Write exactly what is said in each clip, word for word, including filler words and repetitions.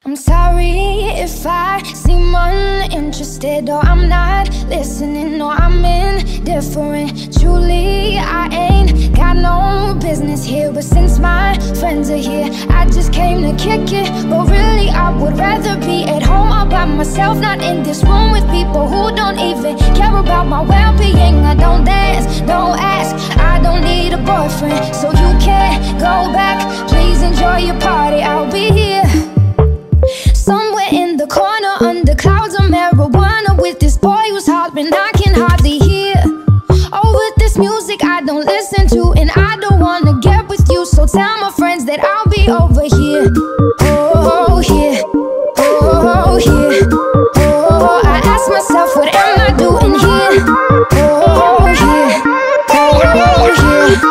I'm sorry if I seem uninterested or I'm not listening or I'm indifferent. Truly, I ain't got no business here, but since my friends are here, I just came to kick it. But really, I would rather be at home all by myself, not in this room with people who don't even care about my well-being. I don't dance, don't ask, I don't need a boyfriend, so you can't go back. Please enjoy your party, I'll be here somewhere in the corner under clouds of marijuana with this boy who's hollering I can hardly hear. Oh, with this music I don't listen to, and I don't wanna get with you, so tell my friends that I'll be over here. Oh, here, oh, here, oh, I ask myself, what am I doing here? Oh, here, oh, here.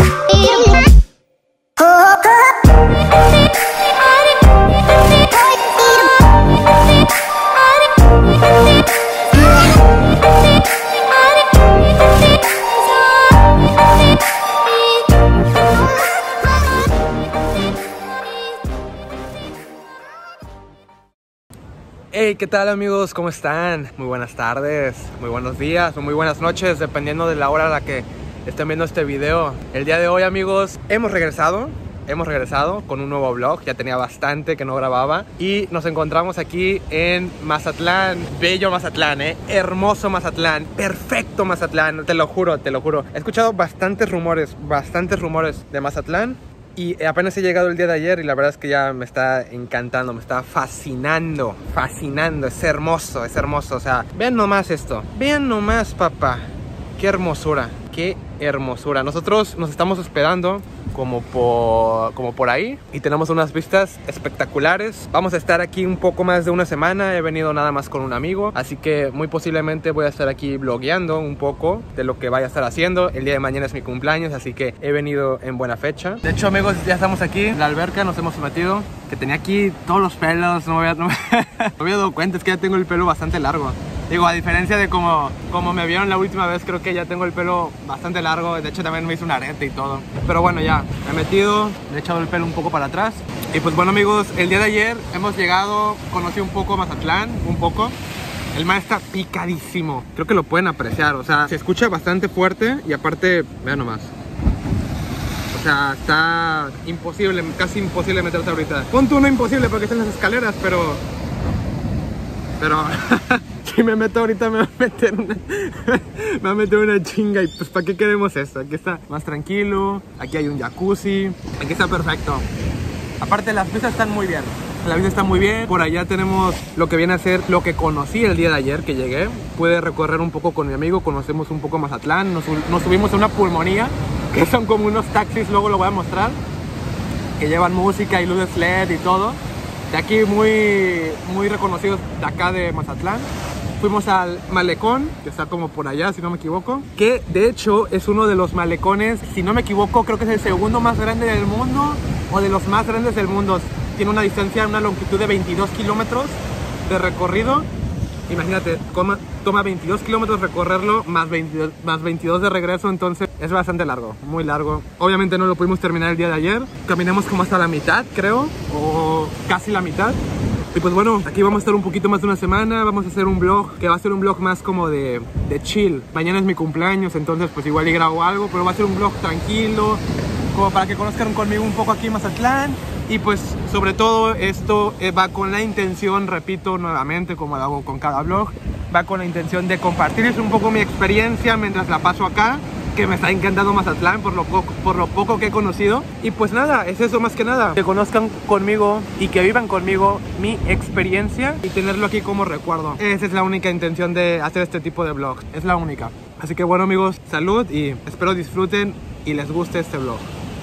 Hey, ¿qué tal amigos? ¿Cómo están? Muy buenas tardes, muy buenos días o muy buenas noches, dependiendo de la hora a la que estén viendo este video. El día de hoy, amigos, hemos regresado, hemos regresado con un nuevo vlog. Ya tenía bastante que no grababa y nos encontramos aquí en Mazatlán. Bello Mazatlán, eh, hermoso Mazatlán, perfecto Mazatlán, te lo juro, te lo juro. He escuchado bastantes rumores, bastantes rumores de Mazatlán. Y apenas he llegado el día de ayer y la verdad es que ya me está encantando, me está fascinando, fascinando, es hermoso, es hermoso. O sea, vean nomás esto, vean nomás, papá, qué hermosura, qué hermosura. Nosotros nos estamos hospedando como por, como por ahí y tenemos unas vistas espectaculares. Vamos a estar aquí un poco más de una semana. He venido nada más con un amigo, así que muy posiblemente voy a estar aquí vlogueando un poco de lo que vaya a estar haciendo. El día de mañana es mi cumpleaños, así que he venido en buena fecha. De hecho, amigos, ya estamos aquí en la alberca, nos hemos metido. Que tenía aquí todos los pelos, no me había, no me, no me había dado cuenta, es que ya tengo el pelo bastante largo. Digo, a diferencia de como, como me vieron la última vez, creo que ya tengo el pelo bastante largo. De hecho, también me hice un arete y todo. Pero bueno, ya, me he metido, me he echado el pelo un poco para atrás. Y pues bueno, amigos, el día de ayer hemos llegado, conocí un poco Mazatlán, un poco. El mar está picadísimo, creo que lo pueden apreciar. O sea, se escucha bastante fuerte y aparte, vean nomás. O sea, está imposible, casi imposible meterse ahorita. Punto uno imposible porque están las escaleras, pero... Pero... si me meto ahorita me va a meter una... me va a meter una chinga. Y pues ¿para qué queremos esto? Aquí está más tranquilo, aquí hay un jacuzzi, aquí está perfecto. Aparte las vistas están muy bien, la vista está muy bien. Por allá tenemos lo que viene a ser lo que conocí el día de ayer que llegué. Pude recorrer un poco con mi amigo, conocemos un poco Mazatlán. Nos, nos subimos a una pulmonía, que son como unos taxis, luego lo voy a mostrar, que llevan música y luces L E D y todo. De aquí muy, muy reconocidos de acá de Mazatlán. Fuimos al malecón, que está como por allá, si no me equivoco. Que de hecho es uno de los malecones, si no me equivoco, creo que es el segundo más grande del mundo, o de los más grandes del mundo. Tiene una distancia, una longitud de veintidós kilómetros de recorrido. Imagínate, toma, toma veintidós kilómetros recorrerlo, más veintidós, más veintidós de regreso, entonces es bastante largo, muy largo. Obviamente no lo pudimos terminar el día de ayer. Caminamos como hasta la mitad, creo, o casi la mitad. Y pues bueno, aquí vamos a estar un poquito más de una semana. Vamos a hacer un vlog, que va a ser un vlog más como de, de chill. Mañana es mi cumpleaños, entonces pues igual y grabo algo, pero va a ser un vlog tranquilo, como para que conozcan conmigo un poco aquí en Mazatlán. Y pues sobre todo esto va con la intención, repito nuevamente como lo hago con cada vlog, va con la intención de compartirles un poco mi experiencia mientras la paso acá, que me está encantando Mazatlán por lo, poco, por lo poco que he conocido. Y pues nada, es eso más que nada, que conozcan conmigo y que vivan conmigo mi experiencia y tenerlo aquí como recuerdo. Esa es la única intención de hacer este tipo de vlog, es la única. Así que bueno amigos, salud y espero disfruten y les guste este vlog.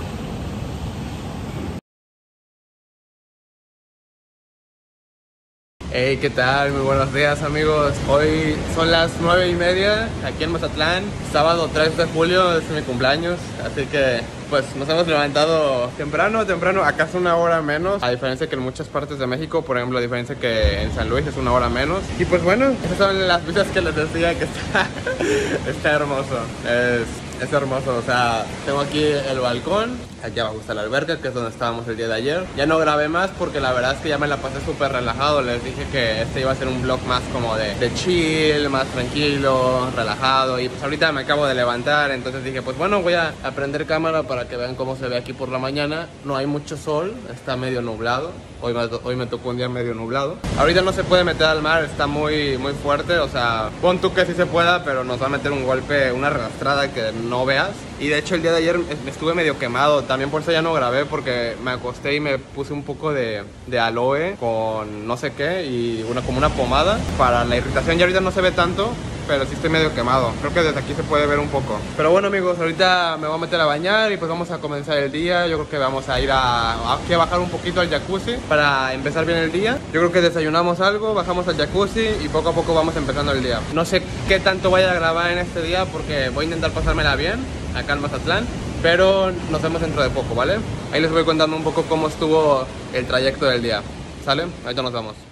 Hey, ¿qué tal? Muy buenos días amigos. Hoy son las nueve y media aquí en Mazatlán. Sábado tres de julio es mi cumpleaños, así que pues nos hemos levantado temprano, temprano, acaso una hora menos. A diferencia que en muchas partes de México, por ejemplo, a diferencia que en San Luis es una hora menos. Y pues bueno, esas son las vistas que les decía que está, está hermoso. Es, es hermoso, o sea, tengo aquí el balcón. Aquí abajo está la alberca, que es donde estábamos el día de ayer. Ya no grabé más porque la verdad es que ya me la pasé súper relajado. Les dije que este iba a ser un vlog más como de, de chill, más tranquilo, relajado. Y pues ahorita me acabo de levantar, entonces dije, pues bueno, voy a prender cámara para que vean cómo se ve aquí por la mañana. No hay mucho sol, está medio nublado. Hoy me, hoy me tocó un día medio nublado. Ahorita no se puede meter al mar, está muy, muy fuerte. O sea, pon tú que sí se pueda, pero nos va a meter un golpe, una arrastrada que no veas. Y de hecho el día de ayer me estuve medio quemado. También por eso ya no grabé, porque me acosté y me puse un poco de, de aloe con no sé qué y una, como una pomada para la irritación. Ya ahorita no se ve tanto, pero sí estoy medio quemado. Creo que desde aquí se puede ver un poco. Pero bueno, amigos, ahorita me voy a meter a bañar y pues vamos a comenzar el día. Yo creo que vamos a ir a, aquí a bajar un poquito al jacuzzi para empezar bien el día. Yo creo que desayunamos algo, bajamos al jacuzzi y poco a poco vamos empezando el día. No sé qué tanto vaya a grabar en este día porque voy a intentar pasármela bien acá en Mazatlán, pero nos vemos dentro de poco, ¿vale? Ahí les voy contando un poco cómo estuvo el trayecto del día. ¿Sale? Ahorita nos vamos.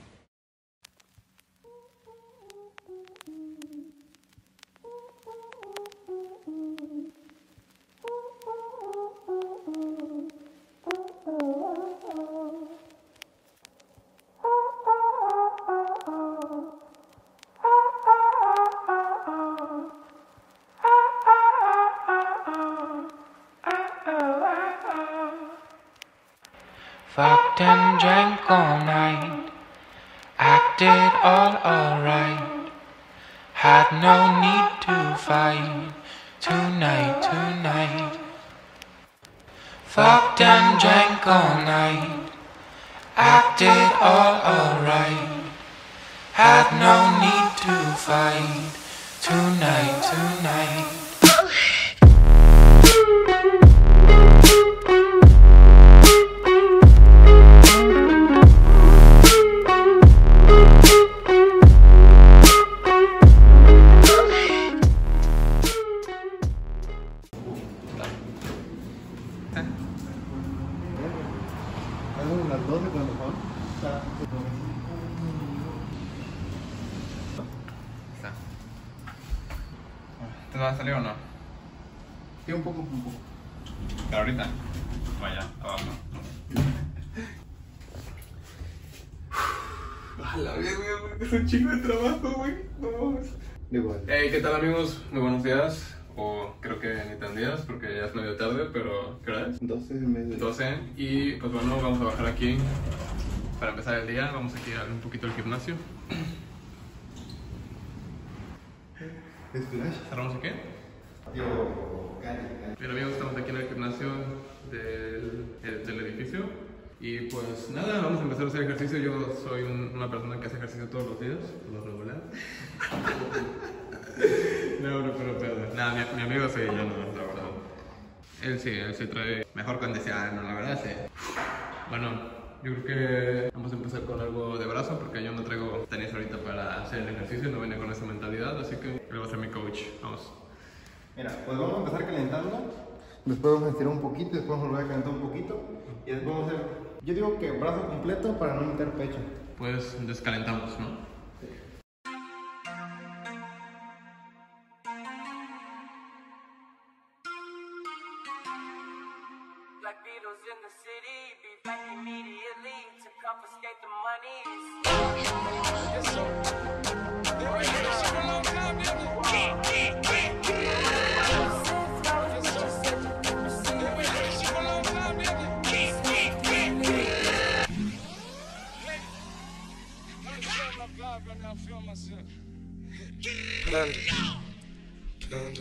Fucked and drank all night, acted all alright, had no need to fight, tonight, tonight. Fucked and drank all night, acted all alright, had no need to fight, tonight, tonight. Las doce cuando son. Está. ¿Te va a salir o no? Sí, un poco, un poco. Pero ahorita. Vaya, abajo. A la vez, güey, es un chingo de trabajo, güey. No mames. Igual. Hey, ¿qué tal, amigos? Muy buenos días. O creo que ni tan días porque ya es medio tarde, pero ¿qué hora es? doce y media. doce. Y pues bueno, vamos a bajar aquí para empezar el día. Vamos aquí a ver un poquito el gimnasio. ¿Es flash? ¿Cerramos aquí? Yo, cali, cali. Bien, amigos, estamos aquí en el gimnasio del, el- del edificio. Y pues nada, vamos a empezar a hacer ejercicio. Yo soy un- una persona que hace ejercicio todos los días, por lo regular. No, no, pero perdón. Nada, mi, mi amigo sí, yo no, la verdad. Él sí, él sí trae mejor condición, la verdad sí. Bueno, yo creo que vamos a empezar con algo de brazo porque yo no traigo tenis ahorita para hacer el ejercicio, no vine con esa mentalidad, así que él va a ser mi coach. Vamos. Mira, pues vamos a empezar calentando. Después vamos a estirar un poquito, después vamos a volver a calentar un poquito. Y después vamos a hacer, yo digo que brazo completo para no meter pecho. Pues descalentamos, ¿no? Black Beatles in the city, be back immediately to confiscate the monies. Panda, panda,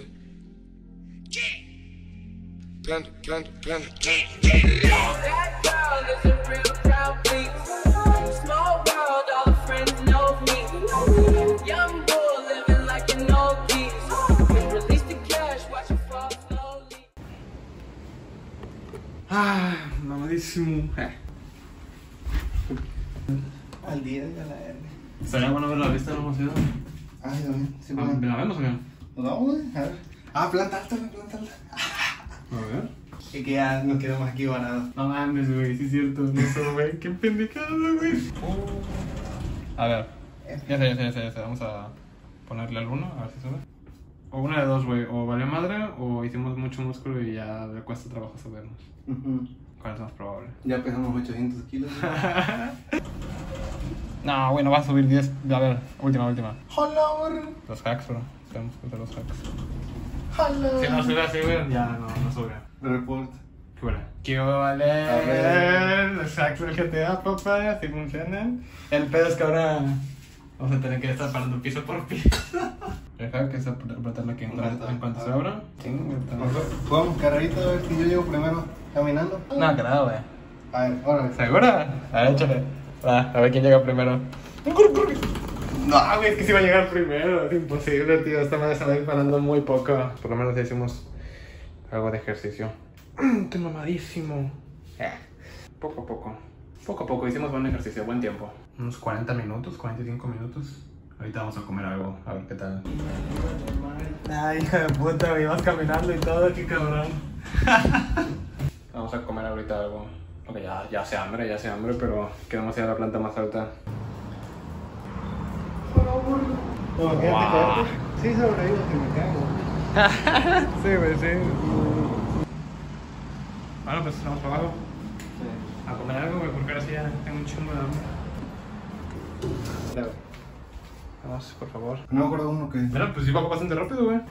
panda, panda, panda, panda. That girl is a real crowd, please. Small world, all the friends know me. Young bull living like an old geese. Release the cash, watch it fall slowly. Ah, mamadísimo. Al día de la R. Estaría bueno ver la vista de la ciudad. Ay, también. Sí, Ah, ¿la vemos o qué? ¿Nos vamos, güey? A ver. Ah, planta alta, güey, planta alta. A ver. Y que ya nos quedamos aquí varados. No mames, güey, sí es cierto. No sé, güey. Qué pendejada, güey. A ver. Ya sé, ya sé, ya sé, ya sé. Vamos a ponerle al uno, a ver si sube. O una de dos, güey. O valió madre o hicimos mucho músculo y ya le cuesta trabajo subirnos. Uh-huh. ¿Cuál es más probable? Ya pesamos ochocientos kilos. No, güey, no vas a subir diez. A ver, última, última. Hola, bro. Los hacks, bro. Tenemos que hacer los hacks. Hola. Si no sube así, güey, ya no, no sube. Report. ¿Qué vale? ¿Qué vale? A ver. Los hacks del G T A, papá, así funcionan. El pedo es que ahora vamos a tener que estar parando piso por piso. El hack es apretarlo aquí en cuanto, en cuanto se abra. Vamos, carrerito, a ver si yo llego primero caminando. No, que nada, güey. A ver, órale. ¿Segura? A ver, échale. Va, a ver quién llega primero. No, güey, es que si va a llegar primero. Es imposible, tío. Esta madre se va disparando muy poco. Por lo menos ya hicimos algo de ejercicio. Estoy mamadísimo. Eh, poco a poco. Poco a poco hicimos buen ejercicio, buen tiempo. Unos cuarenta minutos, cuarenta y cinco minutos. Ahorita vamos a comer algo, a ver qué tal. Ay, hija de puta, güey, vas caminando y todo, qué cabrón. Vamos a comer ahorita algo. Ok, ya, ya hace hambre, ya hace hambre, pero queremos ir a la planta más alta. No, Wow. wow. Sí, sobrevivo si me caigo. Sí, güey, sí. Bueno, pues vamos para abajo. Sí. A comer algo, güey, porque ahora sí ya tengo un chingo de hambre. Claro. Vamos, por favor. No me acuerdo uno que. Mira, pues iba bastante rápido, güey.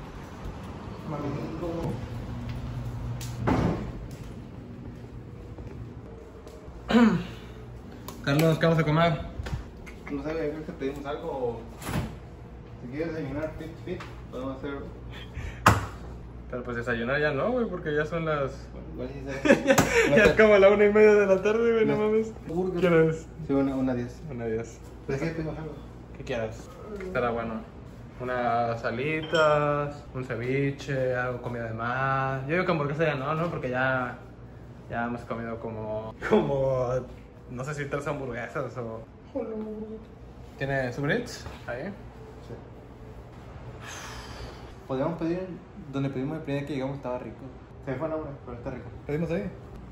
Carlos, ¿qué vamos a comer? No sé, creo que pedimos algo. O... Si quieres desayunar, fit, fit, podemos hacer. Pero pues desayunar ya no, güey, porque ya son las... Igual sí se- Ya es como la una y media de la tarde, güey, no No. mames. Burger. ¿Quieres? Sí, una, una diez. Una diez. Pues si pedimos algo. ¿Qué quieras? Estará bueno. Unas alitas, un ceviche, algo comida de mar. Yo digo que hamburguesa ya no, ¿no? Porque ya... Ya hemos comido como... Como... No sé si tres hamburguesas o... ¿Tiene Subrits? Ahí. Sí. Podríamos pedir donde pedimos el primer que llegamos, estaba rico. Se me fue el nombre, pero está rico. ¿Pedimos ahí?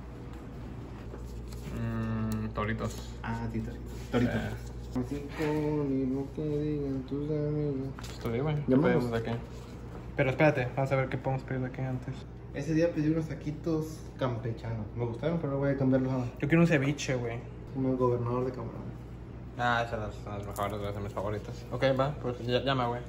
Mmm... Toritos. Ah, sí, está rico. Torito. Eh, Ni lo que digan tus amigos. Estoy bien, Ya ¿qué vamos. pedimos de aquí? Pero espérate, vamos a ver qué podemos pedir de aquí antes. Ese día pedí unos taquitos campechanos. Me gustaron, pero voy a cambiarlos a Yo quiero un ceviche, güey. como el gobernador de Camarón. Ah, esas son las mejores, de mis favoritas. Ok, va, pues ya, llama, güey.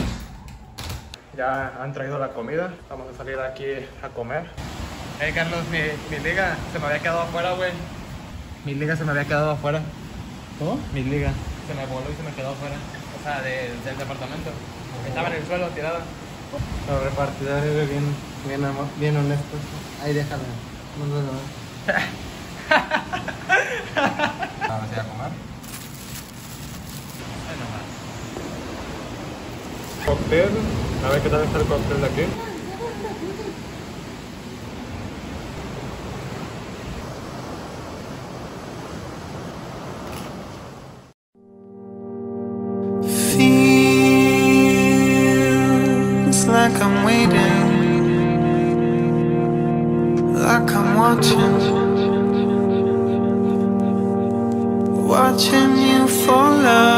Ya han traído la comida. Vamos a salir aquí a comer. Hey, Carlos, mi, mi liga se me había quedado afuera, güey. Mi liga se me había quedado afuera. ¿Cómo? Mi liga se me voló y se me quedó afuera. O sea, de, del departamento. Estaba en el suelo, tirada. Los repartidores bien, bien, amo- bien honestos. Ahí déjala. No, no, no. Ahora sí a comer. Ahí nomás. Cóctel. A ver qué tal está el cóctel de aquí. Feels like I'm waiting, like I'm watching, watching you fall out.